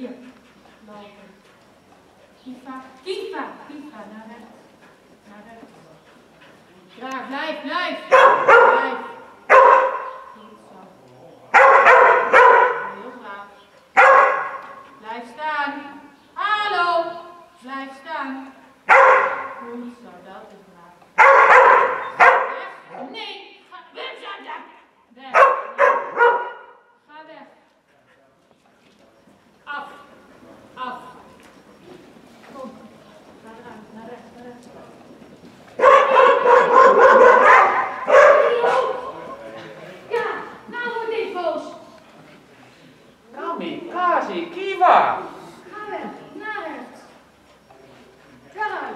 Hier. Lopen. Keevah. Keevah. Keevah. Naar rechts. Naar rechts. Ja, blijf, blijf. Blijf. Goed zo. Heel braaf. Blijf staan. Hallo. Blijf staan. Goed zo, dat is braaf. Weg. Nee. Ga weg. Weg. Ga weg. Af. Af. Kom. Ga eruit. Naar rechts. Naar rechts. Ja, nou wordt dit boos. Kamikaze, Keevah. Ga weg. Naar rechts. Daaruit.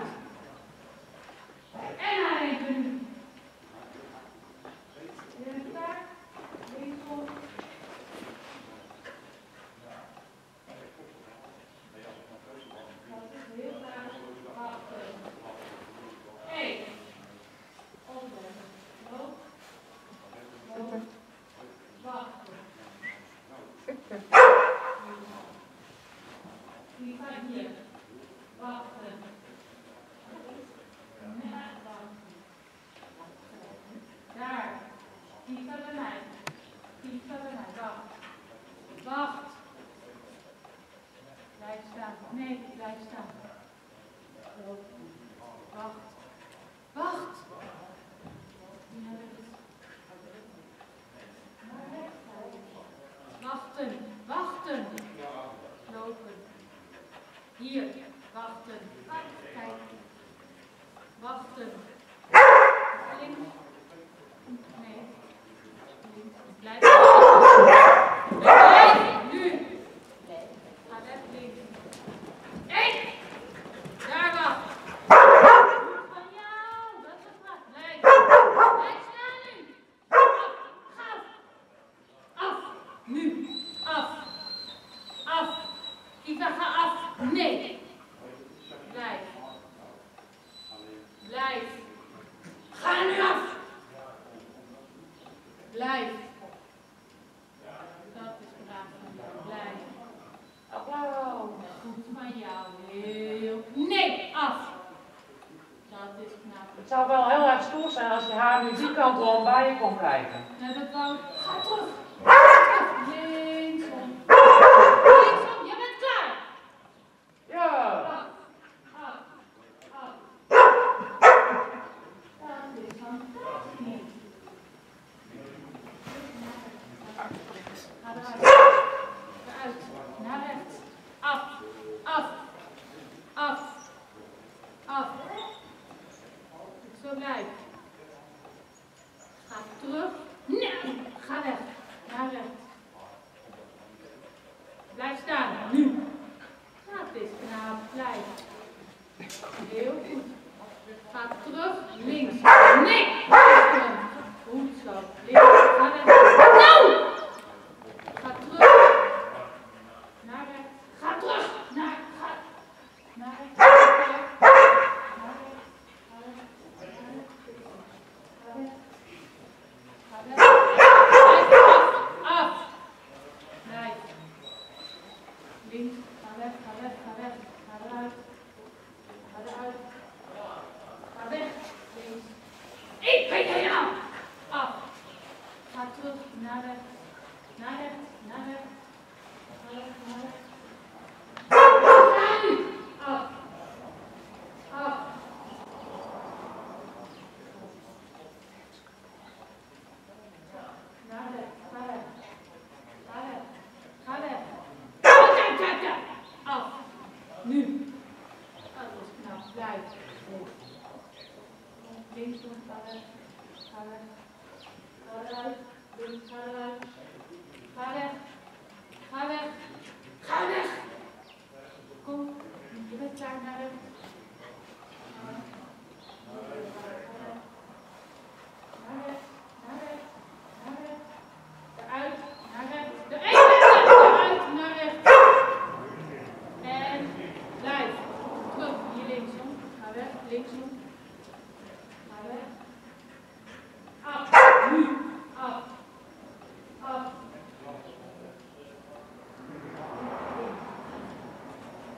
En naar even. Daar. Linksom. Dat is heel graag. Wachten. Hé. Opleggen. Loop. Loop. Wachten. Die gaat hier. Wachten. Net wachten. Daar. Die gaat bij mij. Die gaat bij mij. Wacht. Wacht. Blijf staan. Nee, blijf staan. Loop. Wacht. Wacht. Naar rechts. Naar rechts. Wachten. Wachten. Lopen. Hier. Wachten. Kijk. Wachten. Links. Nee. Links. Blijf. Blijf. Nu. Ga weg links. Hé! Daar wacht. Van jou. Dat is wat. Blijf. Blijf staan nu. Af. Ga. Af. Nu. Af. Af. Keevah, ga af. Nee. Blijf. Blijf. Ga nu af. Blijf. Dat is braaf van jou. Blijf. Applaus. Goed van jou. Heel. Nee, af. Dat is knap. Het zou wel heel erg stoer zijn als je haar nu die kant om bij je kon kijken. Nou, dat wou. Ga terug. Linksom. Linksom, je bent klaar. Ja. Af. Af. Af. Dat is fantastisch. Ga eruit. Eruit. Naar rechts. Af. Af. Af. Af. Zo blijf. Ga terug. Nee. Ga weg. Naar rechts. Blijf staan. Nu. Dat is knap. Blijf. Heel goed. Ga terug. Links. Nee. Goed zo. Links. Ga weg. Nou! Ga terug. Naar rechts. Ga terug. Naar rechts. Naar rechts. Ga weg. Ga weg. Blijf af. Blijf. Links. Ga weg. Ga weg. Ga weg. Ga eruit. Ga eruit. Ga weg. Links. Ik ben helemaal af. Ga terug. Naar rechts. Naar rechts. Naar rechts. Ga weg. Naar rechts. Ga nu. Af. Af. Naar rechts. Ga weg. Ga weg. Ga weg. Ja. Af. Nu. Dat is knap. Blijf. Links doen. Ga weg. Ga weg. Ga eruit. Links. Ga eruit. Ga weg. Ga weg. Ga weg. Kom. Je bent klaar. Naar rechts. Naar rechts. Naar rechts. Naar rechts. Eruit. Naar rechts. Eruit. Naar rechts. En blijf. Terug. Hier linksom. Ga weg. Linksom. Ga weg. Af. Nu. Af. Af.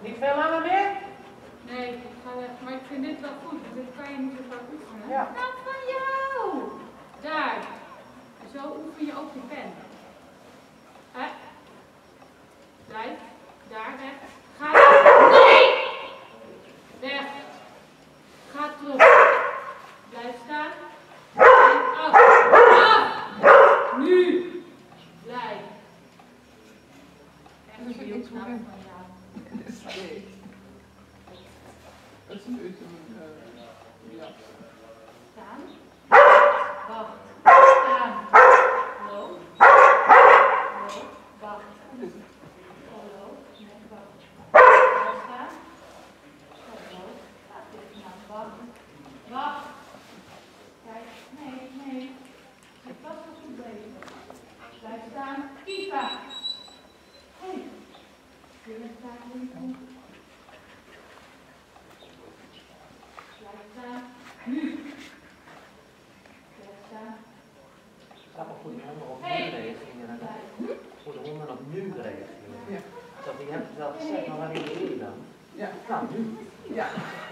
Niet veel langer meer? Nee, ik ga weg. Maar ik vind dit wel goed, want dit kan je niet zo vaak oefenen. Ja. Dat van jou! Daar. Zo oefen je ook je pen. Hè? Blijf. Daar, weg. Ga weg. Nee! Weg. Ga terug. Blijf staan. En af. Af! Nu! Blijf. Echt een beeldknap van jou. Dat is een ja. Staan. Wacht. Staan. Loop. Loop. Wacht. Loop. Nee, wacht. Blijf staan. Stop, loop. Laat dit nou. Wacht. Wacht. Kijk. Nee, nee. Je past wel goed bezig. Blijf staan. Keevah. Hey. Wil je staan? Blijf staan. Nu. Blijf staan. Gaat wel goed de honden op nu reageren. Hoe de honden op nu reageren. Ja. Je hebt het wel gezegd, maar wanneer doe je dan? Ja. Nou, nu. Ja.